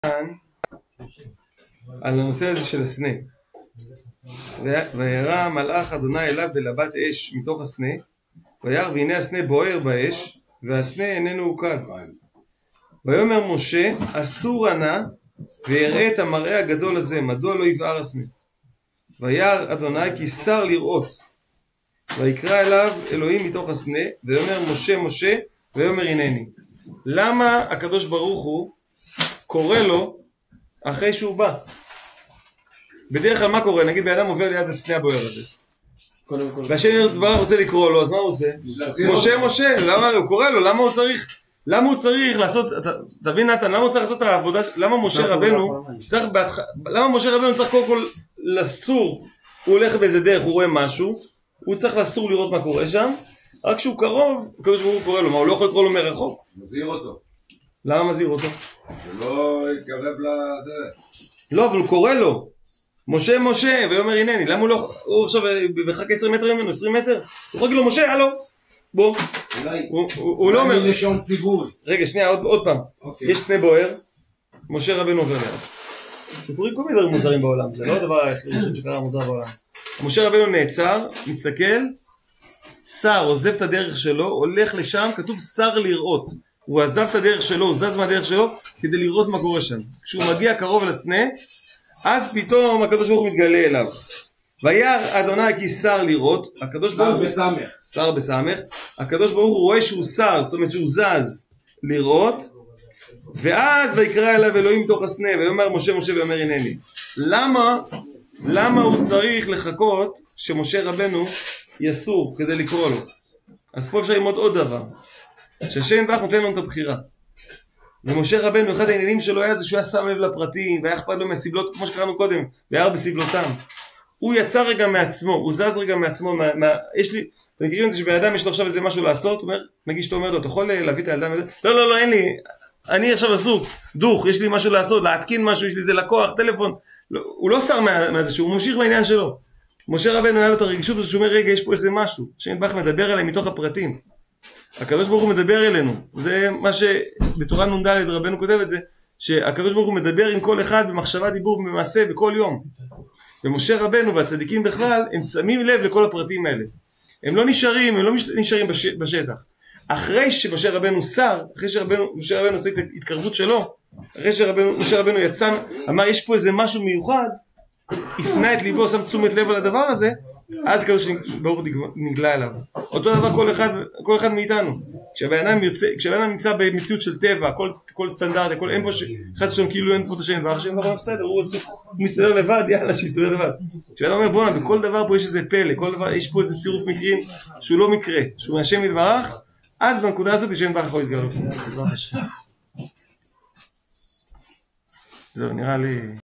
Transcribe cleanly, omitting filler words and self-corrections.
על הנושא הזה של הסנה. וירא מלאך אדוני אליו בלבת אש מתוך הסנה, וירא והנה הסנה בוער באש, והסנה איננו עוקל. ויאמר משה אסור נא ויראה את המראה הגדול הזה, מדוע לא יבער הסנה? וירא אדוני כי שר לראות. ויקרא אליו אלוהים מתוך הסנה, ויאמר משה משה, ויאמר הנני. למה הקדוש ברוך הוא קורא לו אחרי שהוא בא? בדרך כלל מה קורה? נגיד באדם עובר ליד הסנה הבוער הזה, והשני דבר רוצה לקרוא לו, אז מה הוא עושה? משה משה, למה הוא קורא לו? למה הוא צריך לעשות, תבין נתן, למה הוא צריך לעשות את העבודה? למה משה רבנו צריך קודם כל לסור? הוא הולך באיזה דרך, הוא רואה משהו, הוא צריך לסור לראות מה קורה שם, רק כשהוא קרוב, הקדוש ברוך הוא קורא לו. מה, הוא לא יכול לקרוא לו מרחוק? מזהיר אותו. למה מזהיר אותו? שלא יתקרב לזה. לא, אבל הוא קורא לו משה משה, ויאמר הנני. למה הוא לא, הוא עכשיו בחק 10 מטר ממנו, 20 מטר, הוא רק לו משה, הלו, בוא. הוא לא אומר לשון ציווי. רגע, שנייה, עוד פעם. יש סנה בוער, משה רבנו עובר ליד. סיפורים כל מיני דברים מוזרים בעולם, זה לא הדבר הראשון שקרה מוזר בעולם. משה רבנו נעצר, מסתכל, שר עוזב את הדרך שלו, הולך לשם, כתוב שר לראות. הוא עזב את הדרך שלו, הוא זז מהדרך שלו כדי לראות מה קורה שם. כשהוא מגיע קרוב לסנה, אז פתאום הקדוש ברוך הוא מתגלה אליו. וירא אדוני כי שר לראות. שר בסמך. הקדוש ברוך הוא רואה שהוא שר, זאת אומרת שהוא זז לראות. ואז ויקרא אליו אלוהים מתוך הסנה, ויאמר משה משה ויאמר הנני. למה הוא צריך לחכות שמשה רבנו יסור כדי לקרוא לו? אז פה אפשר ללמוד עוד דבר, שהשם יתברך נותן לנו את הבחירה. ומשה רבנו, אחד העניינים שלו היה זה שהוא היה שם לב לפרטים, והיה אכפת לו מהסבלות, כמו שקראנו קודם, וירא בסבלותם. הוא יצא רגע מעצמו, הוא זז רגע מעצמו. יש לי, אתם מכירים את זה שבן אדם יש לו עכשיו איזה משהו לעשות, נגיד שאתה אומר לו, אתה יכול להביא את הילדה מזה? לא, אין לי, אני עכשיו עסוק, דוך, יש לי משהו לעשות, להתקין משהו, יש לי איזה לקוח, טלפון. הוא לא שר מהזה שהוא ממשיך בעניין שלו. משה רבנו היה לו את הרגישות הזאת שהוא אומר, רגע, יש פה איזה משהו, השם יתברך מדבר עליהם מתוך הפרטים. הקדוש ברוך הוא מדבר אלינו. זה מה שבתורה נ"ד רבנו כותב את זה, שהקדוש ברוך הוא מדבר עם כל אחד במחשבה, דיבור, במעשה, בכל יום. ומשה רבנו והצדיקים בכלל, הם שמים לב לכל הפרטים האלה. הם לא נשארים בשטח. אחרי שמשה רבנו שר, אחרי שמשה רבנו עושה את ההתקרבות שלו, אחרי שמשה רבנו יצא, אמר יש פה איזה משהו מיוחד, הפנה את ליבו, שם תשומת לב על הדבר הזה, אז הקדוש ברוך הוא נגלה אליו. אותו דבר כל אחד מאיתנו. כשהבן אדם נמצא במציאות של טבע, כל סטנדרט, אין פה חס ושלום כאילו אין פה את השם יתברך, השם יתברך בסדר, הוא מסתדר לבד, יאללה שיסתדר לבד. כשאדם אומר בואנה, בכל דבר פה יש איזה פלא, כל דבר יש פה איזה צירוף מקרים שהוא לא מקרה, שהוא מהשם יתברך, אז בנקודה הזאת השם יתברך יכול להתגלות. זהו, נראה לי